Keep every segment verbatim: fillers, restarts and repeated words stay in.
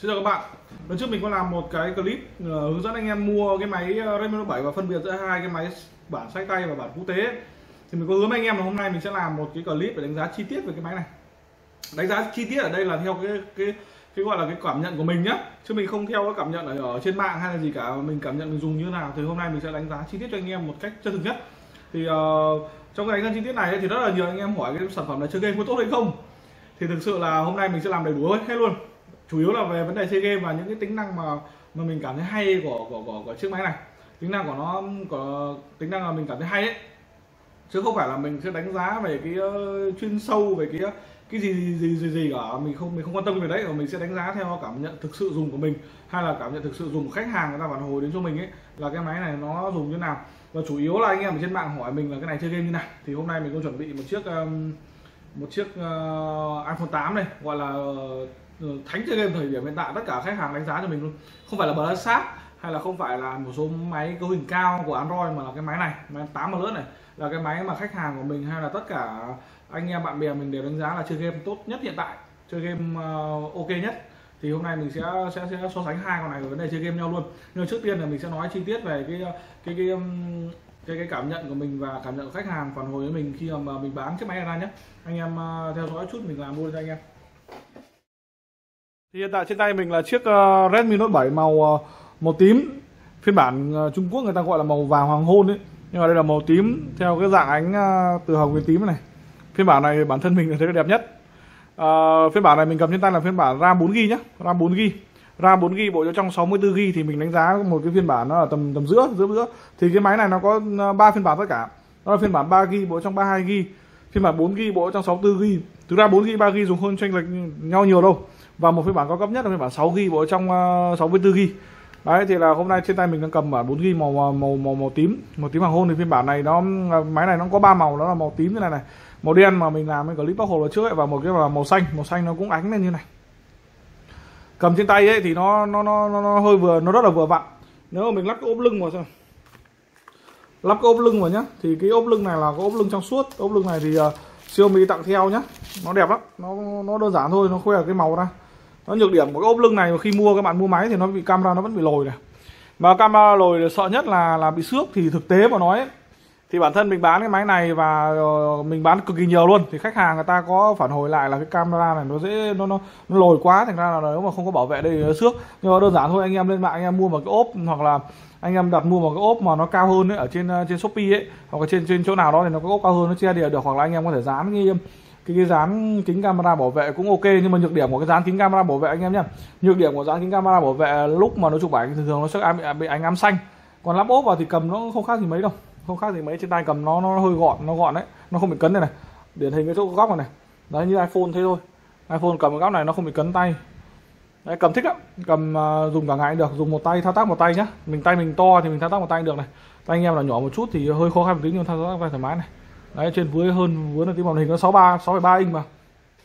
Xin chào các bạn. Lần trước mình có làm một cái clip uh, hướng dẫn anh em mua cái máy Redmi Note bảy và phân biệt giữa hai cái máy bản sách tay và bản quốc tế. Thì mình có hứa với anh em là hôm nay mình sẽ làm một cái clip để đánh giá chi tiết về cái máy này. Đánh giá chi tiết ở đây là theo cái cái cái gọi là cái cảm nhận của mình nhá, chứ mình không theo cái cảm nhận ở, ở trên mạng hay là gì cả. Mình cảm nhận mình dùng như thế nào thì hôm nay mình sẽ đánh giá chi tiết cho anh em một cách chân thực nhất. Thì uh, trong cái đánh giá chi tiết này thì rất là nhiều anh em hỏi cái sản phẩm này chơi game có tốt hay không. Thì thực sự là hôm nay mình sẽ làm đầy đủ hết luôn. Chủ yếu là về vấn đề chơi game và những cái tính năng mà mà mình cảm thấy hay của của của, của chiếc máy này. Tính năng của nó có tính năng là mình cảm thấy hay ấy, chứ không phải là mình sẽ đánh giá về cái uh, chuyên sâu về cái cái gì gì gì gì, gì cả. Mình không mình không quan tâm về đấy, mà mình sẽ đánh giá theo cảm nhận thực sự dùng của mình, hay là cảm nhận thực sự dùng của khách hàng người ta phản hồi đến cho mình ấy, là cái máy này nó dùng như nào. Và chủ yếu là anh em ở trên mạng hỏi mình là cái này chơi game như nào, thì hôm nay mình có chuẩn bị một chiếc um, một chiếc uh, iPhone tám này, gọi là uh, thánh chơi game thời điểm hiện tại. Tất cả khách hàng đánh giá cho mình luôn, không phải là Bluesat hay là không phải là một số máy cấu hình cao của Android, mà là cái máy này, máy tám Plus này là cái máy mà khách hàng của mình hay là tất cả anh em bạn bè mình đều đánh giá là chơi game tốt nhất hiện tại, chơi game uh, ok nhất. Thì hôm nay mình sẽ sẽ sẽ so sánh hai con này về vấn đề chơi game nhau luôn. Nhưng trước tiên là mình sẽ nói chi tiết về cái cái cái cái cái cảm nhận của mình và cảm nhận của khách hàng phản hồi với mình khi mà mình bán chiếc máy này ra nhé. Anh em uh, theo dõi chút mình làm luôn cho anh em. Thì hiện tại trên tay mình là chiếc uh, Redmi Note bảy màu uh, màu tím, phiên bản uh, Trung Quốc người ta gọi là màu vàng hoàng hôn ấy, nhưng mà đây là màu tím theo cái dạng ánh uh, từ hồng đến tím này. Phiên bản này bản thân mình thấy là đẹp nhất. Uh, phiên bản này mình cầm trên tay là phiên bản RAM bốn gi bi nhé, RAM bốn gi bi, RAM bốn gi bi bộ trong sáu mươi tư gi bi, thì mình đánh giá một cái phiên bản nó là tầm tầm giữa giữa giữa. Thì cái máy này nó có ba phiên bản tất cả, đó là phiên bản ba gi bi bộ trong ba mươi hai gi bi, phiên bản bốn gi bi bộ trong sáu mươi tư gi bi. Thực ra bốn gi bi ba gi bi dùng không chênh lệch nhau nhiều đâu, và một phiên bản cao cấp nhất là phiên bản sáu gi bi bộ trong uh, sáu mươi tư gi bi. Đấy, thì là hôm nay trên tay mình đang cầm bản bốn gi bi màu màu màu màu tím, màu tím hoàng hôn. Thì phiên bản này nó máy này nó có ba màu, đó là màu tím như này này, màu đen mà mình làm cái clip bóc hộp trước ấy, và một cái là màu xanh. Màu xanh nó cũng ánh lên như này. Cầm trên tay ấy thì nó nó nó nó hơi vừa, nó rất là vừa vặn. Nếu mà mình lắp cái ốp lưng vào xem, lắp cái ốp lưng vào nhá, thì cái ốp lưng này là cái ốp lưng trong suốt. Ốp lưng này thì uh, Xiaomi tặng theo nhá, nó đẹp lắm, nó nó đơn giản thôi, nó khoe cái màu ra. Nó nhược điểm của cái ốp lưng này khi mua các bạn mua máy thì nó bị camera nó vẫn bị lồi này, mà camera lồi sợ nhất là là bị xước. Thì thực tế mà nói ấy, thì bản thân mình bán cái máy này và mình bán cực kỳ nhiều luôn, thì khách hàng người ta có phản hồi lại là cái camera này nó dễ nó nó, nó lồi quá, thành ra là nếu mà không có bảo vệ đây nó xước. Nhưng mà đơn giản thôi, anh em lên mạng anh em mua một cái ốp, hoặc là anh em đặt mua một cái ốp mà nó cao hơn ấy, ở trên trên Shopee ấy, hoặc là trên trên chỗ nào đó thì nó có ốp cao hơn, nó che địa được, hoặc là anh em có thể dán cái cái, cái dán kính camera bảo vệ cũng ok. Nhưng mà nhược điểm của cái dán kính camera bảo vệ anh em nhé, nhược điểm của dán kính camera bảo vệ lúc mà nó chụp ảnh thường thường nó sẽ bị, bị ánh ám xanh. Còn lắp ốp vào thì cầm nó không khác gì mấy đâu, không khác gì mấy. Trên tay cầm nó nó hơi gọn, nó gọn đấy, nó không bị cấn này này, điển hình cái chỗ góc này này. Đấy, như iPhone thế thôi, iPhone cầm cái góc này nó không bị cấn tay. Đấy, cầm thích lắm, cầm uh, dùng cả ngày được, dùng một tay thao tác một tay nhá. Mình tay mình to thì mình thao tác một tay được này, tay anh em là nhỏ một chút thì hơi khó khăn một tí, nhưng thao tác tay thoải mái này. Đấy, trên dưới hơn với là cái màn hình nó sáu ba sáu phẩy ba inch mà.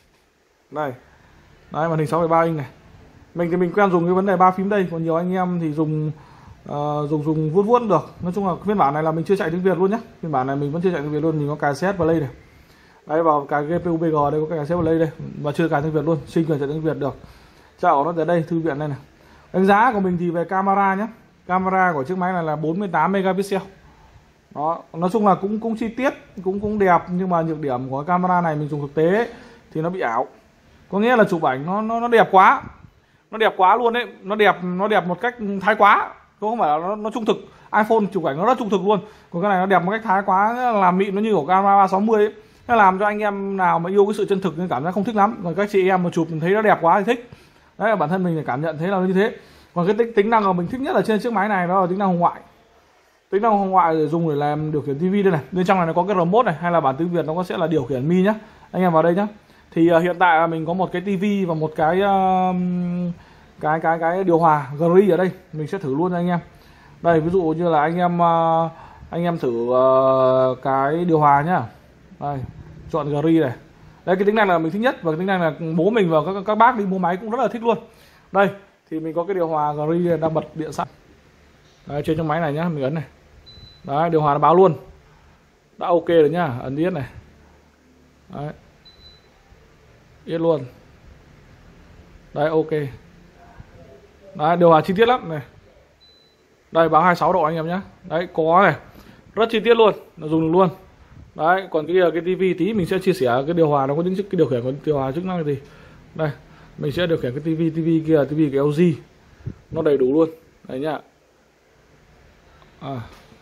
Đây. Đấy, màn hình sáu phẩy ba inch này. Mình thì mình quen dùng cái vấn đề ba phím đây, còn nhiều anh em thì dùng uh, dùng dùng vuốt vuốt được. Nói chung là phiên bản này là mình chưa chạy tiếng Việt luôn nhá. Phiên bản này mình vẫn chưa chạy tiếng Việt luôn, mình có cài xê ét Play này. Đấy, vào cài giê pê u bê giê đây, có cài xê ét Play đây và chưa cài tiếng Việt luôn, xin quyền chạy tiếng Việt được. Chào nó ở đây, thư viện đây này. Đánh giá của mình thì về camera nhé, camera của chiếc máy này là bốn mươi tám megapixel. Đó, nói chung là cũng cũng chi tiết, cũng cũng đẹp, nhưng mà nhược điểm của camera này mình dùng thực tế ấy, thì nó bị ảo. Có nghĩa là chụp ảnh nó nó nó đẹp quá. Nó đẹp quá luôn đấy, nó đẹp nó đẹp một cách thái quá. Không phải là nó, nó trung thực. iPhone chụp ảnh nó rất trung thực luôn. Còn cái này nó đẹp một cách thái quá, làm mịn, nó như của camera ba sáu mươi ấy. Nó làm cho anh em nào mà yêu cái sự chân thực nên cảm giác không thích lắm. Còn các chị em mà chụp thấy nó đẹp quá thì thích. Đấy là bản thân mình thì cảm nhận thấy là như thế. Còn cái tính, tính năng mà mình thích nhất là trên chiếc máy này đó là tính năng hồng ngoại. Tính năng hồng ngoại để dùng để làm điều khiển tivi đây này. Bên trong này nó có cái remote này, hay là bản tiếng Việt nó có sẽ là điều khiển mi nhá. Anh em vào đây nhá. Thì uh, hiện tại là mình có một cái tivi và một cái uh, cái cái cái điều hòa Gree ở đây. Mình sẽ thử luôn cho anh em. Đây, ví dụ như là anh em uh, anh em thử uh, cái điều hòa nhá. Đây, chọn Gree này. Đây, cái tính năng là mình thích nhất, và cái tính năng là bố mình và các các bác đi mua máy cũng rất là thích luôn. Đây, thì mình có cái điều hòa Gree đang bật điện sẵn. Đấy, trên trong máy này nhá, mình ấn này. Đấy, điều hòa nó báo luôn. Đã ok rồi nhá, ấn yết này. Đấy. Yết luôn. Đấy, ok. Đấy, điều hòa chi tiết lắm này. Đây báo hai mươi sáu độ anh em nhé. Đấy có này, rất chi tiết luôn, nó dùng được luôn. Đấy, còn cái cái tivi tí mình sẽ chia sẻ cái điều hòa nó có những cái điều khiển của điều hòa chức năng gì. Đây, mình sẽ điều khiển cái tivi tivi kia là tivi cái lờ giê. Nó đầy đủ luôn. Đấy nhá. À.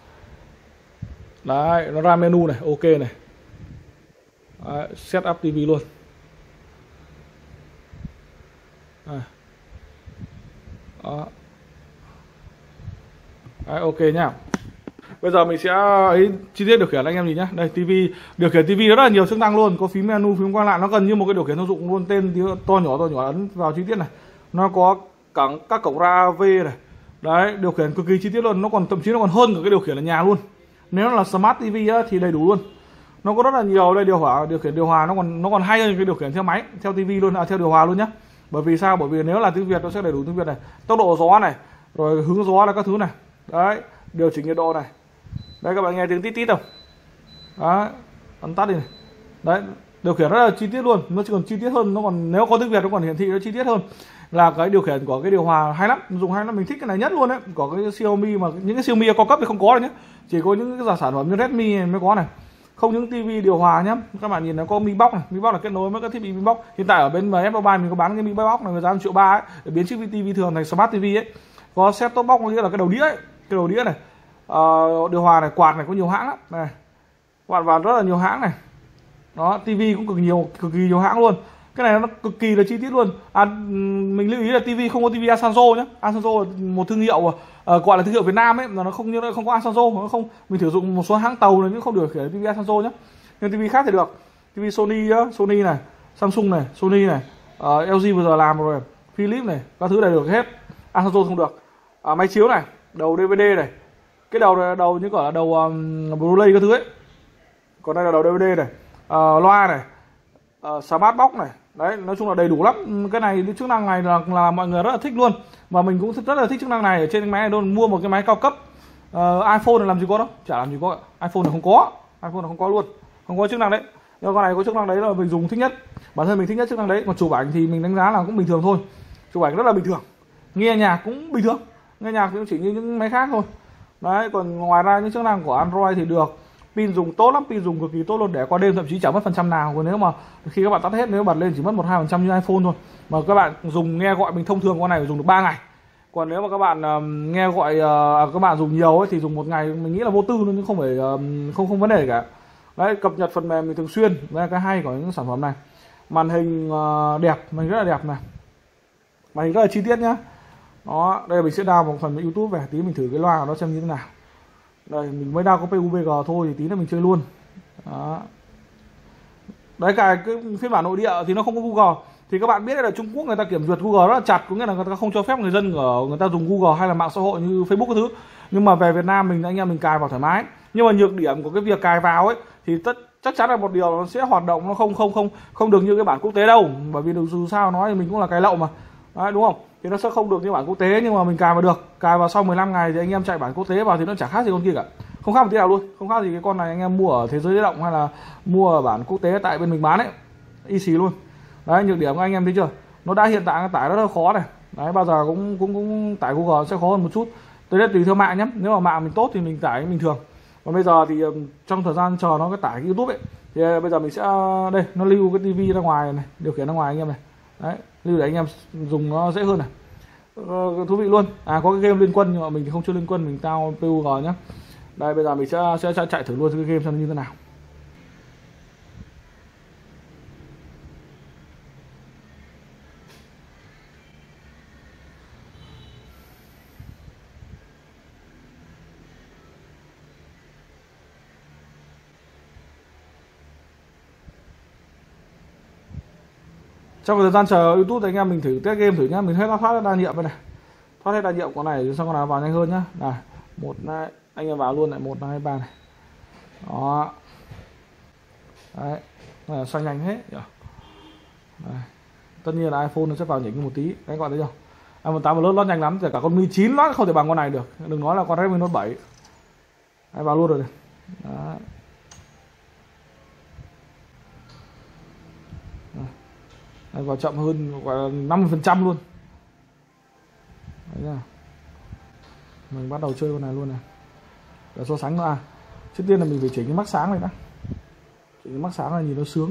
Đấy, nó ra menu này, ok này. Đấy, set up tivi luôn. À. Đó. Đấy, ok nhá. Bây giờ mình sẽ ấy chi tiết điều khiển anh em nhìn nhá. Đây tivi, điều khiển tivi rất là nhiều chức năng luôn, có phím menu, phím quay lại, nó gần như một cái điều khiển thông dụng luôn, tên to nhỏ to nhỏ ấn vào chi tiết này. Nó có cả các cổng ra a vê này. Đấy, điều khiển cực kỳ chi tiết luôn, nó còn thậm chí nó còn hơn cả cái điều khiển ở nhà luôn. Nếu là smart tivi á, thì đầy đủ luôn. Nó có rất là nhiều đây, điều hòa điều khiển điều hòa nó còn nó còn hay hơn cái điều khiển theo máy, theo tivi luôn, à, theo điều hòa luôn nhá. Bởi vì sao? Bởi vì nếu là tiếng Việt nó sẽ đầy đủ tiếng Việt này, tốc độ gió này, rồi hướng gió là các thứ này. Đấy, điều chỉnh nhiệt độ này. Đây các bạn nghe tiếng tít tít không? Đấy, ấn tắt đi này. Đấy, điều khiển rất là chi tiết luôn, nó chỉ còn chi tiết hơn, nó còn nếu có tiếng Việt nó còn hiển thị nó chi tiết hơn. Là cái điều khiển của cái điều hòa hay lắm, dùng hay lắm, mình thích cái này nhất luôn đấy. Có cái Xiaomi mà những cái Xiaomi cao cấp thì không có đâu nhé. Chỉ có những cái sản phẩm như Redmi này mới có này. Không những tivi điều hòa nhá. Các bạn nhìn nó có Mi Box này, Mi Box là kết nối với các thiết bị Mi Box. Hiện tại ở bên em ép Mobile mình có bán cái Mi Box này với giá một triệu ba ấy, để biến chiếc tivi thường thành smart tivi ấy. Có set top box, có nghĩa là cái đầu đĩa ấy, cái đầu đĩa này. Uh, điều hòa này, quạt này có nhiều hãng lắm này, quạt vào rất là nhiều hãng này. Đó, tivi cũng cực nhiều, cực kỳ nhiều hãng luôn. Cái này nó cực kỳ là chi tiết luôn. À, mình lưu ý là tivi không có tivi Asanzo nhé. Asanzo là một thương hiệu uh, gọi là thương hiệu Việt Nam ấy, mà nó không như nó không có Asanzo, nó không, mình sử dụng một số hãng tàu này nhưng không được khiển tivi Asanzo nhé. Nhưng tivi khác thì được. Tivi Sony á, Sony này, Samsung này, Sony này, uh, lờ giê vừa giờ làm rồi, Philips này, các thứ này được hết. Asanzo không được. Uh, máy chiếu này, đầu đê vê đê này. Cái đầu này, đầu như gọi là đầu um, Blu-ray các thứ ấy. Còn đây là đầu đê vê đê này, uh, loa này, uh, smart box này. Đấy, nói chung là đầy đủ lắm. Cái này, cái chức năng này là, là mọi người rất là thích luôn. Và mình cũng rất là thích chức năng này ở trên cái máy này luôn. Mua một cái máy cao cấp. uh, iPhone này làm gì có đâu, chả làm gì có. iPhone này không có, iPhone này không có luôn, không có chức năng đấy. Nhưng con này có chức năng đấy là mình dùng thích nhất. Bản thân mình thích nhất chức năng đấy. Còn chụp ảnh thì mình đánh giá là cũng bình thường thôi. Chụp ảnh rất là bình thường. Nghe nhạc cũng bình thường. Nghe nhạc cũng chỉ như những máy khác thôi. Đấy, còn ngoài ra những chức năng của Android thì được. Pin dùng tốt lắm, pin dùng cực kỳ tốt luôn, để qua đêm thậm chí chẳng mất phần trăm nào. Còn nếu mà khi các bạn tắt hết, nếu bật lên chỉ mất một hai phần trăm như iPhone thôi. Mà các bạn dùng nghe gọi mình thông thường con này phải dùng được ba ngày. Còn nếu mà các bạn uh, nghe gọi uh, các bạn dùng nhiều ấy thì dùng một ngày mình nghĩ là vô tư luôn, nhưng không phải uh, không không vấn đề gì cả. Đấy, cập nhật phần mềm mình thường xuyên. Đây là cái hay của những sản phẩm này. Màn hình uh, đẹp, màn hình rất là đẹp này. Màn hình rất là chi tiết nhá. Đó, đây mình sẽ download một phần YouTube về tí mình thử cái loa của nó xem như thế nào. Đây, mình mới download có pê u bê giê thôi thì tí nữa mình chơi luôn. Đó. Đấy, cái, cái phiên bản nội địa thì nó không có Google. Thì các bạn biết là Trung Quốc người ta kiểm duyệt Google rất là chặt, có nghĩa là người ta không cho phép người dân ở người ta dùng Google hay là mạng xã hội như Facebook cái thứ. Nhưng mà về Việt Nam mình, anh em mình cài vào thoải mái. Nhưng mà nhược điểm của cái việc cài vào ấy thì tất chắc chắn là một điều nó sẽ hoạt động nó không không không không được như cái bản quốc tế đâu, bởi vì dù sao nói thì mình cũng là cái lậu mà. Đấy, đúng không? Thì nó sẽ không được như bản quốc tế, nhưng mà mình cài vào được. Cài vào sau mười lăm ngày thì anh em chạy bản quốc tế vào thì nó chẳng khác gì con kia cả. Không khác một tí nào luôn. Không khác gì cái con này anh em mua ở Thế Giới Di Động hay là mua ở bản quốc tế tại bên mình bán ấy. Y xì luôn. Đấy, nhược điểm của anh em thấy chưa? Nó đã hiện tại tải rất là khó này. Đấy, bao giờ cũng cũng cũng tải Google sẽ khó hơn một chút. Tới đây tùy theo mạng nhé. Nếu mà mạng mình tốt thì mình tải bình thường. Còn bây giờ thì trong thời gian chờ nó cái tải cái YouTube ấy thì bây giờ mình sẽ đây, nó lưu cái tivi ra ngoài này, điều khiển ra ngoài anh em này. Đấy, lưu để anh em dùng nó dễ hơn này. Ờ, thú vị luôn. À, có cái game liên quân nhưng mà mình thì không chơi liên quân, mình tao pê u giê nhá. Đây, bây giờ mình sẽ sẽ, sẽ chạy thử luôn cái game xem như thế nào. Trong thời gian chờ YouTube thì anh em mình thử test game thử nhá. Mình hết thoát đa nhiệm đây này, thoát hết đa nhiệm con này xong con nào vào nhanh hơn nhá. Này, một này anh em vào luôn lại một hai ba này. Đó. Đấy, này, xoay nhanh hết nhỉ. Đấy. Tất nhiên là iPhone nó sẽ vào nhỉnh một tí, các bạn thấy chưa? iPhone tám lót lót nhanh lắm, kể cả con Mi chín lót không thể bằng con này được. Đừng nói là con Redmi Note bảy. Đấy, vào luôn rồi này. Đấy. Đấy, vào chậm hơn gọi là năm mươi phần trăm luôn. Đấy nha. Mình bắt đầu chơi con này luôn này. Để so sánh nữa à. Trước tiên là mình phải chỉnh cái mắt sáng này đã. Chỉnh cái mắt sáng này nhìn nó sướng.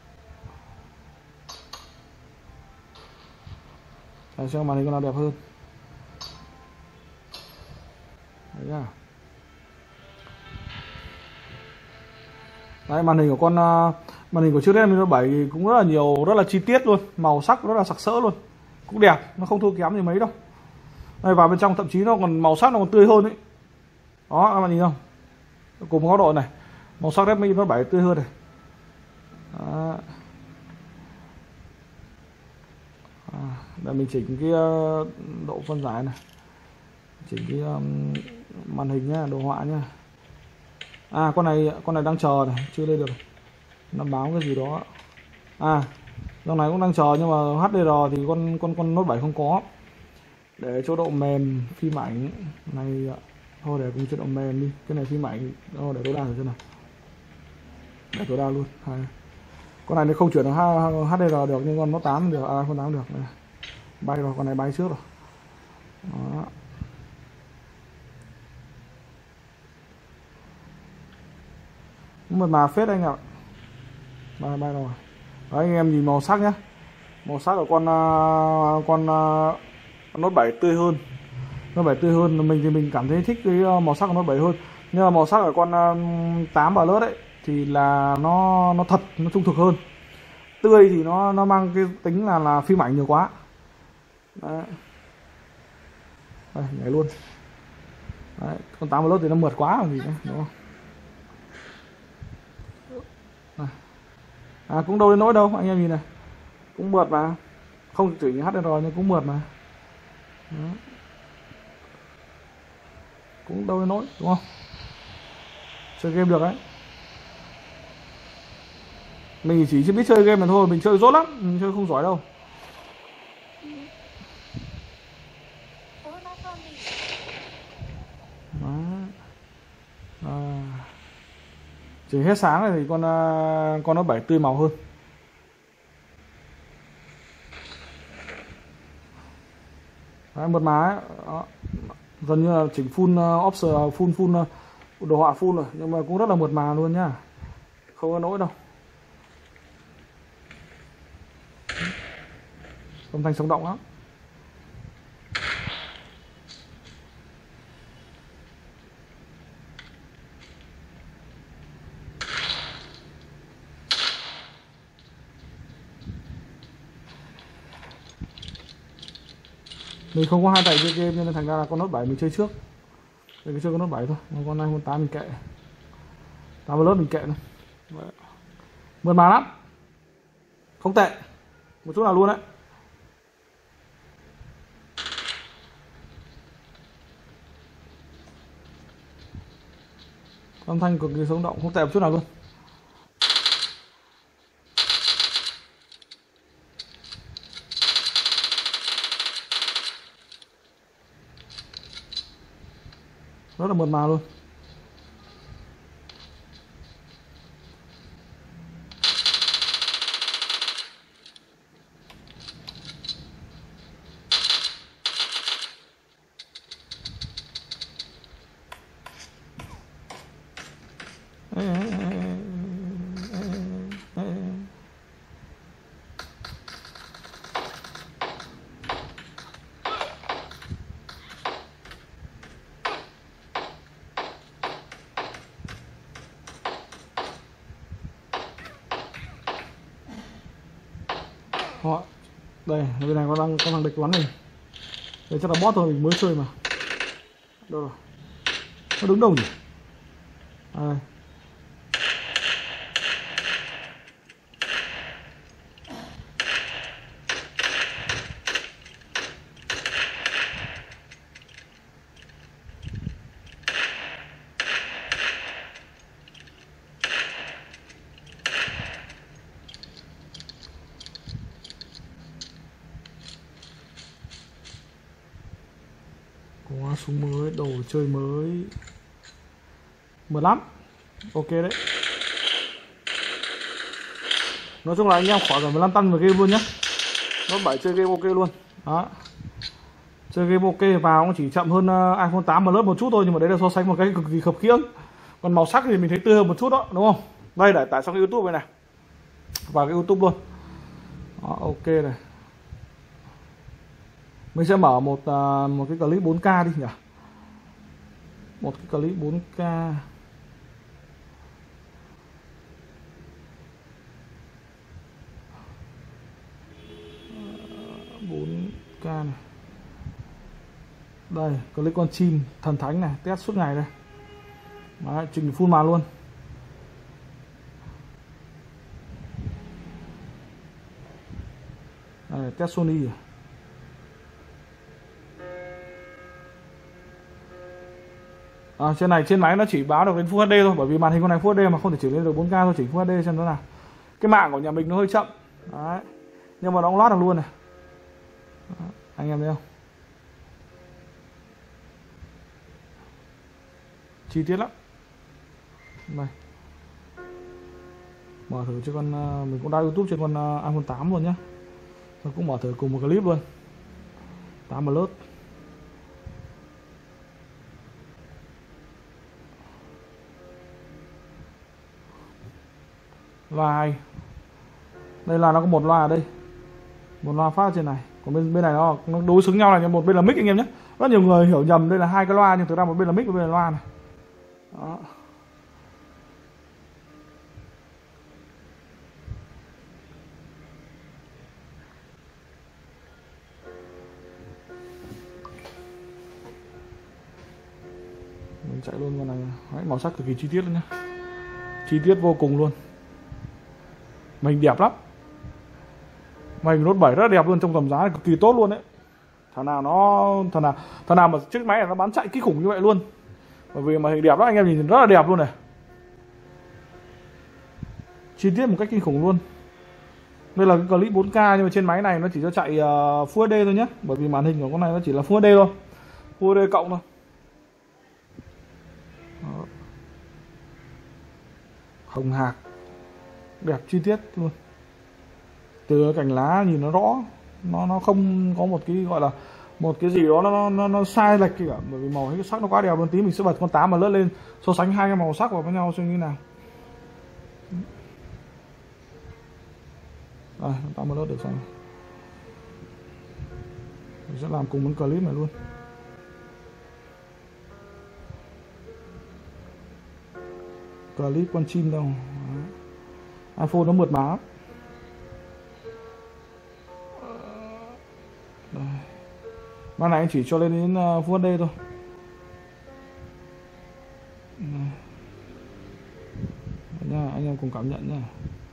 Để cho màn hình con nào đẹp hơn. Đấy nha. Đấy, màn hình của con màn hình của chiếc Redmi Note bảy cũng rất là nhiều, rất là chi tiết luôn, màu sắc rất là sặc sỡ luôn, cũng đẹp, nó không thua kém gì mấy đâu. Đây, vào bên trong thậm chí nó còn màu sắc nó còn tươi hơn đấy. Đó, các bạn nhìn không? Cùng góc độ này, màu sắc Redmi Note bảy tươi hơn này. Đó. À, để mình chỉnh cái độ phân giải này, chỉnh cái um, màn hình nhá, đồ họa nhá. À, con này con này đang chờ này, chưa lên được. Nó báo cái gì đó. À, con này cũng đang chờ nhưng mà hát đê rờ thì con con con Note bảy không có. Để chỗ độ mềm phim ảnh này thôi, để cùng chế độ mềm đi. Cái này phim ảnh thôi để tối đa rồi thế nào. Để tối đa luôn. Hai. Con này nó không chuyển được hát đê rờ được nhưng con Note tám được, à con tám được này. Bay rồi, con này bay trước rồi. Đó. Mượt mà phết anh ạ. Bay bay rồi. Đấy, anh em nhìn màu sắc nhá. Màu sắc của con uh, con uh, Note bảy tươi hơn. Note bảy tươi hơn, mình thì mình cảm thấy thích cái màu sắc của Note bảy hơn. Nhưng mà màu sắc của con uh, tám Plus ấy thì là nó nó thật, nó trung thực hơn. Tươi thì nó nó mang cái tính là là phim ảnh nhiều quá. Đấy. Đây, nhảy luôn. Đấy, con tám Plus thì nó mượt quá làm gì nữa, đúng không? À, cũng đâu đến nỗi đâu, anh em nhìn này. Cũng mượt mà. Không chỉnh hát đê rờ nhưng cũng mượt mà. Đó. Cũng đâu đến nỗi, đúng không? Chơi game được đấy. Mình chỉ biết chơi game mà thôi, mình chơi dốt lắm, mình chơi không giỏi đâu. Đó. À. Chỉ hết sáng này thì con con nó bảy tươi màu hơn. Đấy, mượt mà ấy. Đó. Gần như là chỉnh full option, full full đồ họa full rồi, nhưng mà cũng rất là mượt mà luôn nhá, không có nỗi đâu. Âm thanh sống động lắm. Mình không có hai tay chơi game nên thành ra là con Note bảy mình chơi trước. Để cái chơi con Note bảy thôi, con này con tám mình kệ. tám Plus mình kệ này. Mượt mà lắm. Không tệ. Một chút nào luôn đấy. Âm thanh cực kỳ sống động, không tệ một chút nào luôn. Rất là mượt mà luôn. Họ đây, bên này có đang có thằng địch bắn này. Đây chắc là boss thôi, mình mới chơi mà. Đâu rồi? Nó đứng đâu nhỉ? À, có súng mới, đồ chơi mới, mượt lắm. Ok đấy. Nói chung là anh em khỏi cần phải lăn tăn về game luôn nhé. Nó bảy chơi game ok luôn. Đó. chơi game ok, vào nó chỉ chậm hơn uh, iPhone tám Plus một chút thôi, nhưng mà đấy là so sánh một cái cực kỳ khập khiễng. Còn màu sắc thì mình thấy tươi hơn một chút đó, đúng không? Đây, để tải sang cái YouTube này này, vào cái YouTube luôn. Đó, ok này. Mình sẽ mở một uh, một cái clip bốn K đi nhỉ, một cái clip bốn K. bốn K này. Đây, clip con chim thần thánh này, test suốt ngày đây. Đấy, trình full màn luôn. Đây, test Sony à. À, trên này trên máy nó chỉ báo được đến Full hát đê thôi, bởi vì màn hình con này Full hát đê mà không thể chuyển lên được bốn K thôi, chỉnh Full hát đê xem thế nào. Cái mạng của nhà mình nó hơi chậm. Đấy. Nhưng mà nó cũng loát được luôn này. Đó, anh em thấy không? Chi tiết lắm. Đây. Mở thử cho con, mình cũng đã YouTube trên con iPhone tám luôn nhá. Tôi cũng mở thử cùng một clip luôn. tám Plus. Loa hay. Đây là nó có một loa ở đây, một loa phát ở trên này, còn bên bên này nó nó đối xứng nhau, là một bên là mic anh em nhé. Rất nhiều người hiểu nhầm đây là hai cái loa, nhưng thực ra một bên là mic, một bên là loa này. Đó. Mình chạy luôn con này. Đấy, màu sắc cực kỳ chi tiết luôn nhá, chi tiết vô cùng luôn. Mình đẹp lắm, mình Note bảy rất là đẹp luôn, trong tầm giá cực kỳ tốt luôn đấy. Thằng nào nó thằng nào thằng nào mà chiếc máy này nó bán chạy kinh khủng như vậy luôn, bởi vì mà hình đẹp đó, anh em nhìn rất là đẹp luôn này, chi tiết một cách kinh khủng luôn. Đây là cái clip bốn K, nhưng mà trên máy này nó chỉ cho chạy uh, Full hát đê thôi nhé, bởi vì màn hình của con này nó chỉ là Full hát đê thôi, Full hát đê cộng thôi. Đó. Hồng hạc, đẹp chi tiết luôn. Từ cành lá nhìn nó rõ, nó nó không có một cái gọi là một cái gì đó nó nó nó sai lệch kìa, bởi vì màu cái sắc nó quá đẹp luôn. Tí mình sẽ bật con tám mà lướt lên so sánh hai cái màu sắc vào với nhau xem như nào. Đây, con tám mà lướt được xong. Mình sẽ làm cùng một clip này luôn. Clip con chim đâu. Đó. iPhone nó mượt mà. Đây. Ban này anh chỉ cho lên đến Full hát đê thôi. Đây. Đây nha, anh em cùng cảm nhận nha.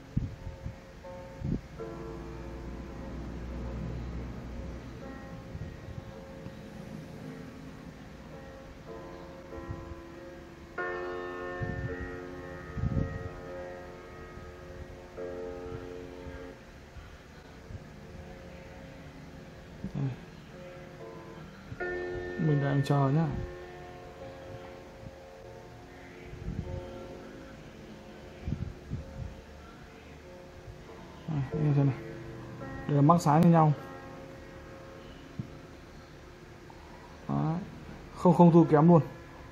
Đây. Mình đang chờ nhá. Đây, như thế này. Đây là mắc sáng như nhau. Đấy. Không không thua kém luôn.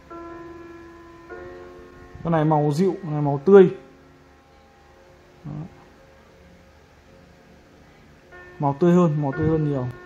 Cái này màu dịu, cái này màu tươi. Đấy. Màu tươi hơn, màu tươi hơn nhiều.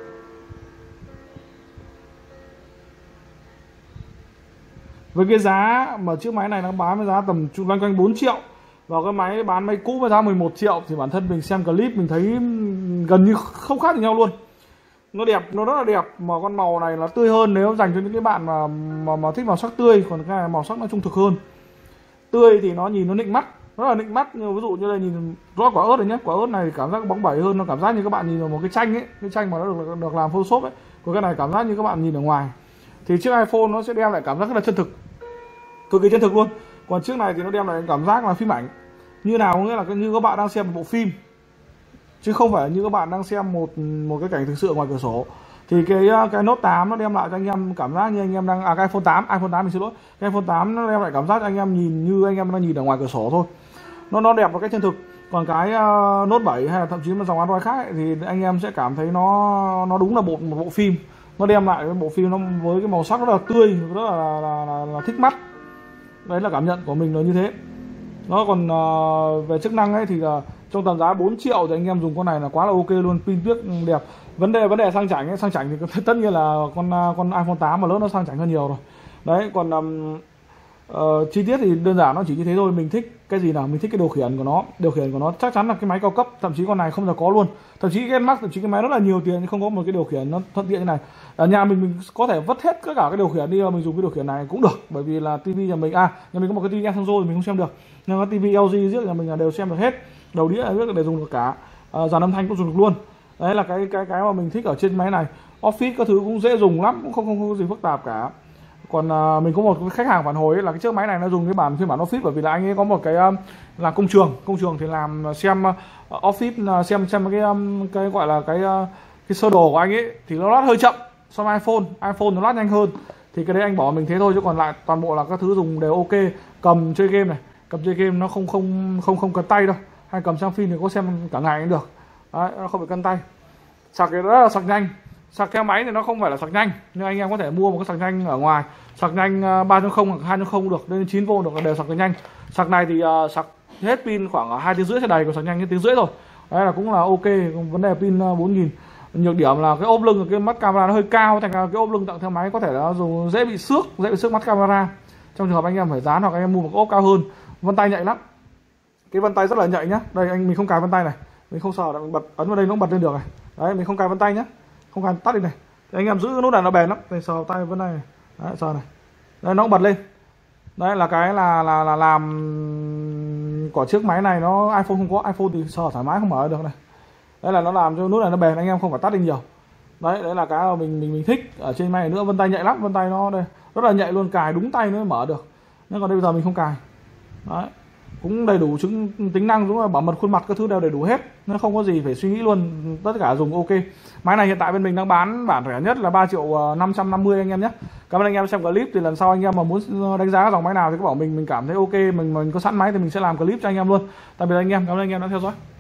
Với cái giá mà chiếc máy này nó bán với giá tầm loanh quanh bốn triệu, và cái máy bán máy cũ với giá mười một triệu, thì bản thân mình xem clip mình thấy gần như không khác gì nhau luôn. Nó đẹp, nó rất là đẹp, mà con màu này nó tươi hơn nếu dành cho những cái bạn mà mà, mà thích màu sắc tươi, còn cái này màu sắc nó trung thực hơn. Tươi thì nó nhìn nó nịnh mắt, rất là nịnh mắt, như ví dụ như là nhìn rõ quả ớt này nhé, quả ớt này cảm giác bóng bẩy hơn, nó cảm giác như các bạn nhìn vào một cái tranh ấy, cái tranh mà nó được được làm Photoshop ấy. Còn cái này cảm giác như các bạn nhìn ở ngoài. Thì chiếc iPhone nó sẽ đem lại cảm giác rất là chân thực, cực kỳ chân thực luôn. Còn chiếc này thì nó đem lại cảm giác là phim ảnh như nào, nghĩa là như các bạn đang xem một bộ phim, chứ không phải như các bạn đang xem một một cái cảnh thực sự ngoài cửa sổ. Thì cái cái Note tám nó đem lại cho anh em cảm giác như anh em đang à cái iPhone tám, iPhone tám mình xin lỗi, cái iPhone tám nó đem lại cảm giác anh em nhìn như anh em đang nhìn ở ngoài cửa sổ thôi. Nó nó đẹp một cách chân thực. Còn cái uh, Note bảy hay là thậm chí là dòng Android khác ấy, thì anh em sẽ cảm thấy nó nó đúng là một một bộ phim, nó đem lại cái bộ phim nó với cái màu sắc rất là tươi, rất là, là, là, là, là thích mắt. Đấy là cảm nhận của mình là như thế. Nó còn uh, về chức năng ấy thì uh, trong tầm giá bốn triệu thì anh em dùng con này là quá là ok luôn, pin tuyết đẹp. Vấn đề vấn đề sang chảnh ấy, sang chảnh thì tất nhiên là con con iPhone tám mà lớn nó sang chảnh hơn nhiều rồi. Đấy, còn um, uh, chi tiết thì đơn giản nó chỉ như thế thôi. Mình thích cái gì nào, mình thích cái điều khiển của nó, điều khiển của nó chắc chắn là cái máy cao cấp, thậm chí con này không bao giờ có luôn. Thậm chí cái Max, thậm chí cái máy rất là nhiều tiền nhưng không có một cái điều khiển nó thuận tiện như này. Ở nhà mình mình có thể vứt hết tất cả cái điều khiển đi mà mình dùng cái điều khiển này cũng được, bởi vì là tivi nhà mình à nhà mình có một cái tivi Samsung thì mình không xem được, nhưng cái tivi L G riêng nhà mình là đều xem được hết, đầu đĩa là đều dùng được cả, à, dàn âm thanh cũng dùng được luôn. Đấy là cái cái cái mà mình thích ở trên máy này. Office các thứ cũng dễ dùng lắm, cũng không không, không có gì phức tạp cả. Còn à, mình có một khách hàng phản hồi ấy, là cái chiếc máy này nó dùng cái bản phiên bản Office, bởi vì là anh ấy có một cái um, là công trường công trường thì làm xem uh, Office uh, xem xem cái um, cái gọi là cái uh, cái sơ đồ của anh ấy thì nó loát hơi chậm so với iPhone. iPhone nó loát nhanh hơn, thì cái đấy anh bỏ mình thế thôi, chứ còn lại toàn bộ là các thứ dùng đều ok. Cầm chơi game này, cầm chơi game nó không không không không cần tay đâu, hay cầm xem phim thì có xem cả ngày cũng được. Đấy, nó không phải cân tay. Sạc cái đó là sạc nhanh. Sạc theo máy thì nó không phải là sạc nhanh, nhưng anh em có thể mua một cái sạc nhanh ở ngoài, sạc nhanh ba chấm không hoặc hai chấm không được, lên chín vôn được, đều sạc nhanh. Sạc này thì uh, sạc hết pin khoảng hai tiếng rưỡi sẽ đầy, còn sạc nhanh cái tiếng rưỡi rồi. Đấy là cũng là ok. Vấn đề pin uh, bốn nghìn. Nhược điểm là cái ốp lưng, cái mắt camera nó hơi cao, thành ra cái ốp lưng tặng theo máy có thể là dùng dễ bị xước, dễ bị xước mắt camera. Trong trường hợp anh em phải dán hoặc anh em mua một cái ốp cao hơn. Vân tay nhạy lắm, cái vân tay rất là nhạy nhá. Đây anh mình không cài vân tay này, mình không sờ, mình bật ấn vào đây nó bật lên được này. Đấy, mình không cài vân tay nhá, không cài tắt đi này. Thì anh em giữ cái nút này nó bền lắm, đây sờ tay vân tay này, đấy, sờ này, đây nó bật lên. Đấy là cái là là là làm của chiếc máy này, nó iPhone không có, iPhone thì sờ thoải mái không mở được này. Đấy là nó làm cho nút này nó bền, anh em không phải tắt đi nhiều. Đấy, đấy là cái mà mình mình mình thích ở trên máy này nữa. Vân tay nhạy lắm, vân tay nó đây rất là nhạy luôn, cài đúng tay nó mới mở được. Nhưng còn đây bây giờ mình không cài. Đấy, cũng đầy đủ chứng tính năng, cũng là bảo mật khuôn mặt các thứ đều đầy đủ hết, nó không có gì phải suy nghĩ luôn, tất cả dùng ok. Máy này hiện tại bên mình đang bán bản rẻ nhất là ba triệu năm trăm năm mươi anh em nhé. Cảm ơn anh em xem clip. Thì lần sau anh em mà muốn đánh giá dòng máy nào thì cứ bảo mình mình cảm thấy ok, mình mình có sẵn máy thì mình sẽ làm clip cho anh em luôn. Tạm biệt anh em, cảm ơn anh em đã theo dõi.